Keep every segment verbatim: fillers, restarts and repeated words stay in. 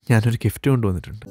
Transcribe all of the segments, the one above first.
ഞാനൊരു ഗിഫ്റ്റ് കൊണ്ടുവന്നിട്ടുണ്ട്.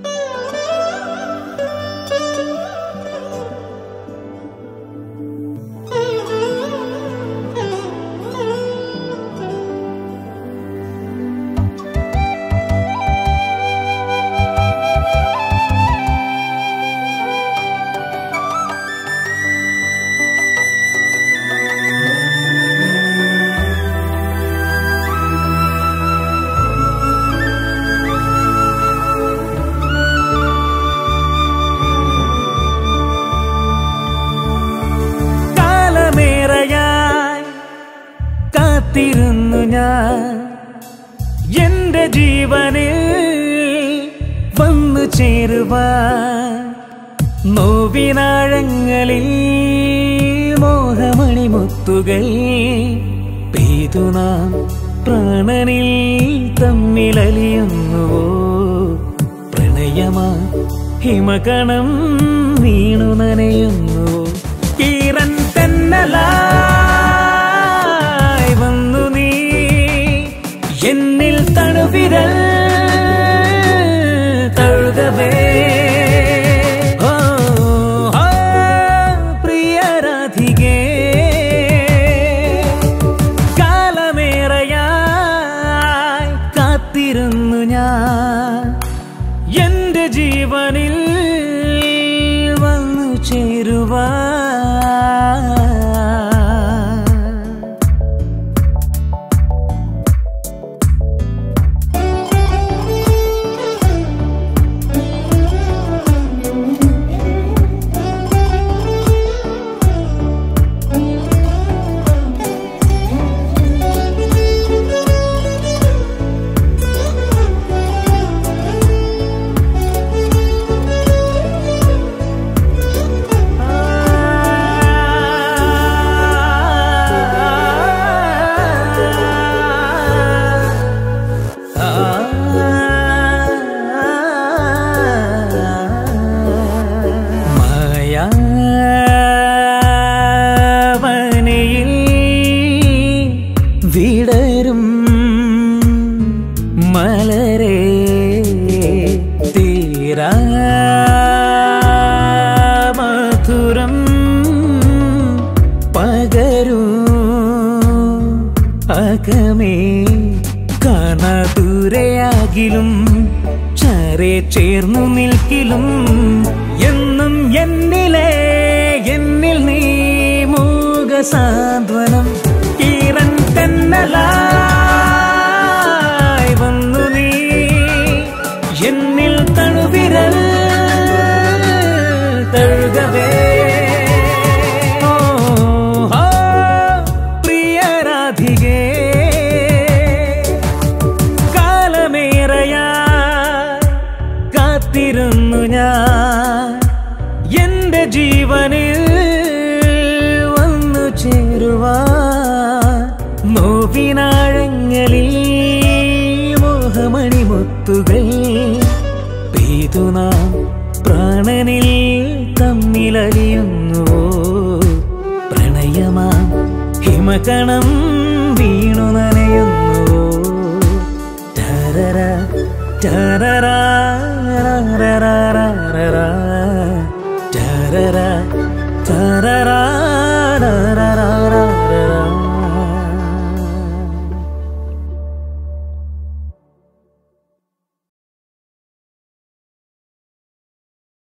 എന്റെ ജീവനിൽ വന്നു ചേരുവാൻ നോവിനാഴങ്ങളിൽ മോഹമണിമുത്തുകൾ പെയ്തു നാം പ്രാണനിൽ തമ്മിലലിയുന്നുവോ പ്രണയമാ ഹിമകണം വീണു നനയുന്നുവോ ഈറൻ തെന്നലായി വന്നു നീ എന്നിൽ തണുവിരൽ തഴുകവേ ഓ പ്രിയരാധികേ കാലമേറെയായി കാത്തിരുന്നു ഞാൻ എന്റെ ജീവനിൽ വന്നു ചേരുവാൻ വിടരും മലരേ തീരാ മധുരം പകരൂ അകമേ കാണാദൂരെയാകിലും ചാരെ ചേർന്നു നിൽക്കിലും എന്നും എന്നിലെ എന്നിൽ നീ മൂകസാന്ത്വനം ഈറൻ തെന്നലായി വന്നു നീ എന്നിൽ തണുവിരൽ തഴുകവേ ഓ പ്രിയരാധികേ കാലമേറെയായി കാത്തിരുന്നു ഞാൻ എന്റെ ജീവനിൽ വന്നു ചേരുവാൻ നോവിനാഴങ്ങളിൽ മോഹമണിമുത്തുകൾ പെയ്തു നാം പ്രാണനിൽ തമ്മിലലിയുന്നുവോ പ്രണയമാം ഹിമകണം വീണു നനയുന്നുവോ തരര തരരാ